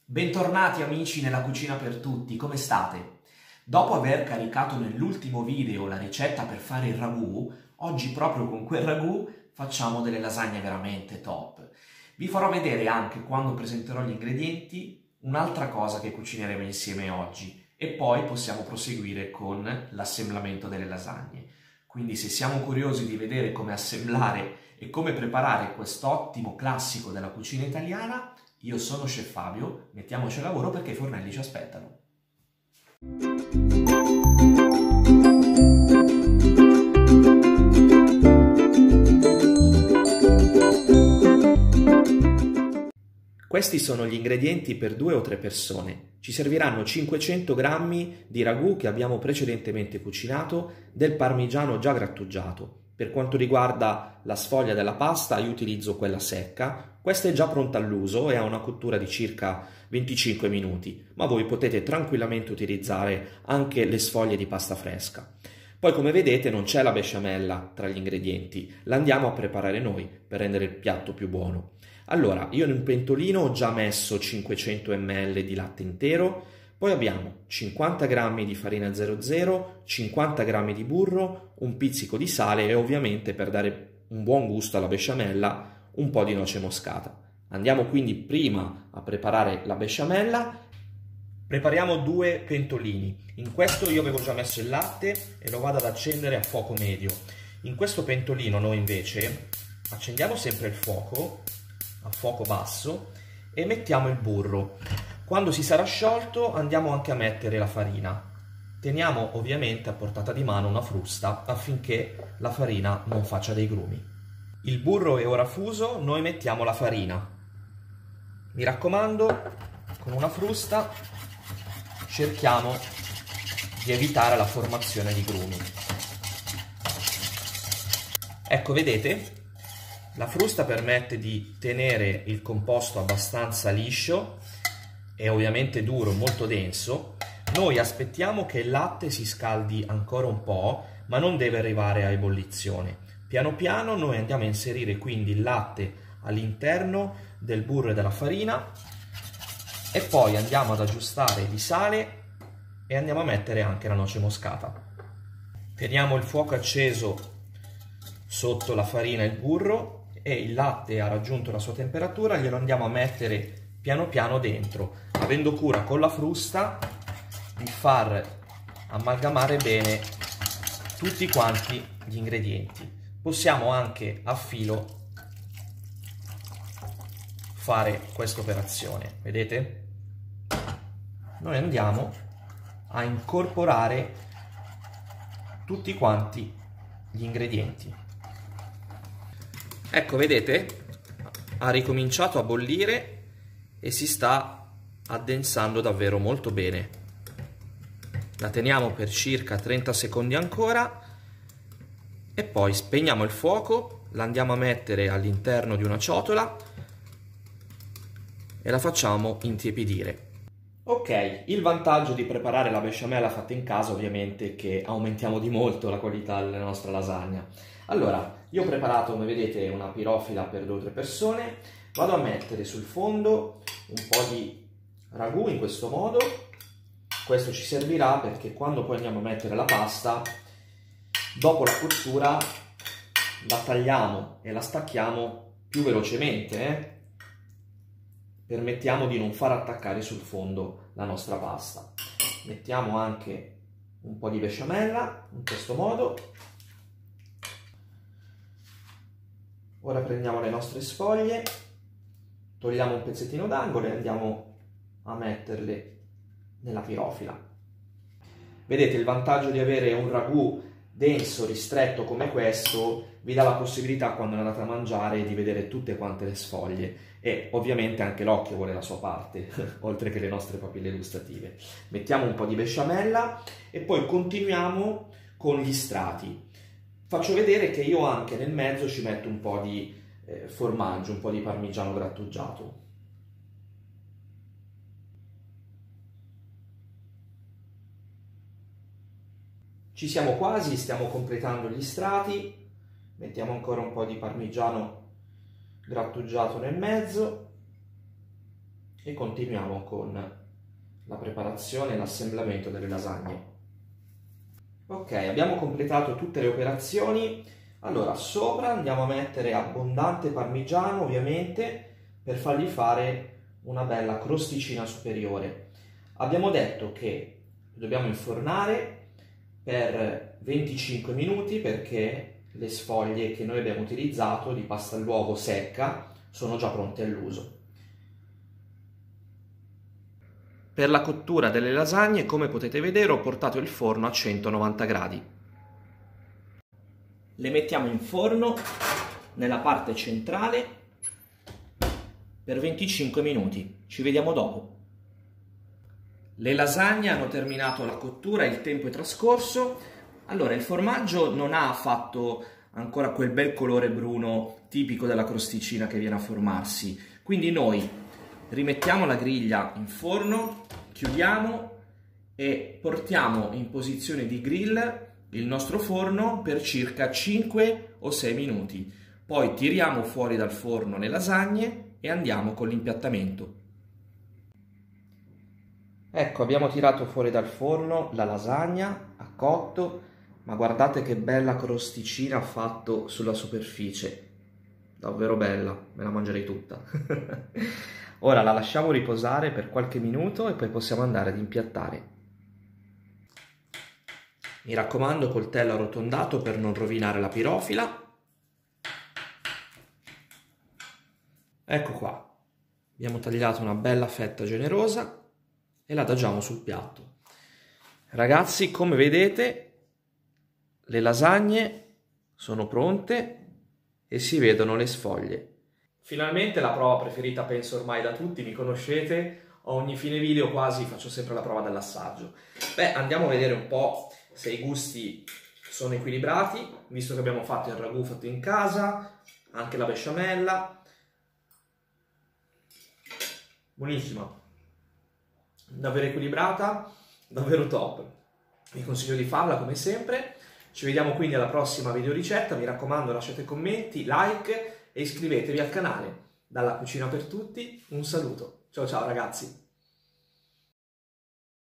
Bentornati amici nella Cucina per Tutti, come state? Dopo aver caricato nell'ultimo video la ricetta per fare il ragù, oggi proprio con quel ragù facciamo delle lasagne veramente top. Vi farò vedere anche, quando presenterò gli ingredienti, un'altra cosa che cucineremo insieme oggi e poi possiamo proseguire con l'assemblamento delle lasagne. Quindi se siamo curiosi di vedere come assemblare e come preparare quest'ottimo classico della cucina italiana, io sono Chef Fabio, mettiamoci al lavoro perché i fornelli ci aspettano. Questi sono gli ingredienti per 2 o 3 persone. Ci serviranno 500 g di ragù che abbiamo precedentemente cucinato, del parmigiano già grattugiato. Per quanto riguarda la sfoglia della pasta, io utilizzo quella secca. Questa è già pronta all'uso e ha una cottura di circa 25 minuti, ma voi potete tranquillamente utilizzare anche le sfoglie di pasta fresca. Poi, come vedete, non c'è la besciamella tra gli ingredienti, la andiamo a preparare noi per rendere il piatto più buono. Allora, io in un pentolino ho già messo 500 ml di latte intero, poi abbiamo 50 g di farina 00, 50 g di burro, un pizzico di sale e ovviamente, per dare un buon gusto alla besciamella, un po' di noce moscata. Andiamo quindi prima a preparare la besciamella. Prepariamo 2 pentolini. In questo io avevo già messo il latte e lo vado ad accendere a fuoco medio. In questo pentolino noi invece accendiamo sempre il fuoco a fuoco basso e mettiamo il burro. Quando si sarà sciolto andiamo anche a mettere la farina. Teniamo ovviamente a portata di mano una frusta affinché la farina non faccia dei grumi. Il burro è ora fuso, noi mettiamo la farina. Mi raccomando, con una frusta cerchiamo di evitare la formazione di grumi. Ecco, vedete? La frusta permette di tenere il composto abbastanza liscio e ovviamente duro, molto denso. Noi aspettiamo che il latte si scaldi ancora un po', ma non deve arrivare a ebollizione. Piano piano noi andiamo a inserire quindi il latte all'interno del burro e della farina e poi andiamo ad aggiustare di sale e andiamo a mettere anche la noce moscata. Teniamo il fuoco acceso sotto la farina e il burro e il latte ha raggiunto la sua temperatura, glielo andiamo a mettere piano piano dentro, avendo cura con la frusta di far amalgamare bene tutti quanti gli ingredienti. Possiamo anche a filo fare questa operazione, vedete? Noi andiamo a incorporare tutti quanti gli ingredienti. Ecco, vedete? Ha ricominciato a bollire e si sta addensando davvero molto bene. La teniamo per circa 30 secondi ancora e poi spegniamo il fuoco, la andiamo a mettere all'interno di una ciotola e la facciamo intiepidire. Ok, il vantaggio di preparare la besciamella fatta in casa ovviamente è che aumentiamo di molto la qualità della nostra lasagna. Allora, io ho preparato, come vedete, una pirofila per 2 o 3 persone. Vado a mettere sul fondo un po' di ragù in questo modo. Questo ci servirà perché quando poi andiamo a mettere la pasta, dopo la cottura la tagliamo e la stacchiamo più velocemente, Permettiamo di non far attaccare sul fondo la nostra pasta. Mettiamo anche un po' di besciamella in questo modo. Ora prendiamo le nostre sfoglie, togliamo un pezzettino d'angolo e andiamo a metterle nella pirofila. Vedete, il vantaggio di avere un ragù denso, ristretto come questo, vi dà la possibilità, quando andate a mangiare, di vedere tutte quante le sfoglie, e ovviamente anche l'occhio vuole la sua parte, oltre che le nostre papille gustative. Mettiamo un po' di besciamella e poi continuiamo con gli strati. Faccio vedere che io anche nel mezzo ci metto un po' di formaggio, un po' di parmigiano grattugiato. Ci siamo quasi, stiamo completando gli strati. Mettiamo ancora un po' di parmigiano grattugiato nel mezzo e continuiamo con la preparazione e l'assemblamento delle lasagne. Ok, abbiamo completato tutte le operazioni. Allora, sopra andiamo a mettere abbondante parmigiano, ovviamente, per fargli fare una bella crosticina superiore. Abbiamo detto che dobbiamo infornare per 25 minuti perché le sfoglie che noi abbiamo utilizzato di pasta all'uovo secca sono già pronte all'uso. Per la cottura delle lasagne, come potete vedere, ho portato il forno a 190 gradi. Le mettiamo in forno nella parte centrale per 25 minuti. Ci vediamo dopo. Le lasagne hanno terminato la cottura, il tempo è trascorso. Allora, il formaggio non ha fatto ancora quel bel colore bruno tipico della crosticina che viene a formarsi. Quindi noi rimettiamo la griglia in forno, chiudiamo e portiamo in posizione di grill il nostro forno per circa 5 o 6 minuti. Poi tiriamo fuori dal forno le lasagne e andiamo con l'impiattamento. Ecco, abbiamo tirato fuori dal forno la lasagna, ha cotto, ma guardate che bella crosticina ha fatto sulla superficie. Davvero bella, me la mangerei tutta. Ora la lasciamo riposare per qualche minuto e poi possiamo andare ad impiattare. Mi raccomando, coltello arrotondato per non rovinare la pirofila. Ecco qua, abbiamo tagliato una bella fetta generosa e la adagiamo sul piatto. Ragazzi, come vedete, le lasagne sono pronte e si vedono le sfoglie. Finalmente la prova preferita, penso ormai da tutti, mi conoscete, a ogni fine video quasi faccio sempre la prova dell'assaggio. Beh, andiamo a vedere un po' se i gusti sono equilibrati, visto che abbiamo fatto il ragù fatto in casa, anche la besciamella. Buonissima, davvero equilibrata, davvero top. Vi consiglio di farla come sempre. Ci vediamo quindi alla prossima videoricetta, mi raccomando lasciate commenti, like e iscrivetevi al canale. Dalla Cucina per Tutti un saluto. Ciao ciao ragazzi!